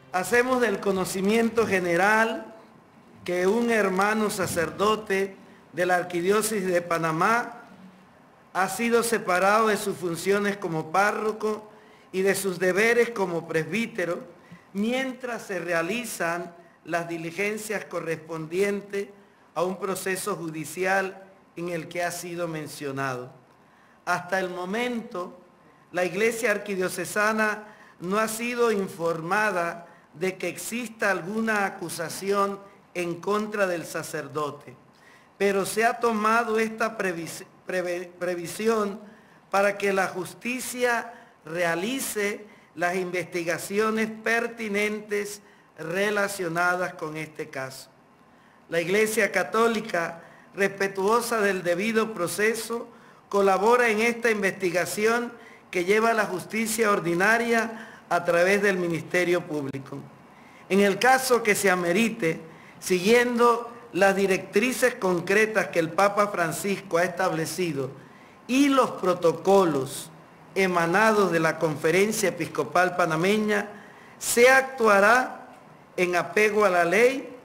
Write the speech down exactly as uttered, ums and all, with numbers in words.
Hacemos del conocimiento general que un hermano sacerdote de la Arquidiócesis de Panamá ha sido separado de sus funciones como párroco y de sus deberes como presbítero mientras se realizan las diligencias correspondientes a un proceso judicial en el que ha sido mencionado. Hasta el momento, la Iglesia Arquidiocesana no ha sido informada de que exista alguna acusación en contra del sacerdote, pero se ha tomado esta previs- preve- previsión para que la justicia realice las investigaciones pertinentes relacionadas con este caso. La Iglesia Católica, respetuosa del debido proceso, colabora en esta investigación que lleva la justicia ordinaria a través del Ministerio Público. En el caso que se amerite, siguiendo las directrices concretas que el Papa Francisco ha establecido y los protocolos emanados de la Conferencia Episcopal Panameña, se actuará en apego a la ley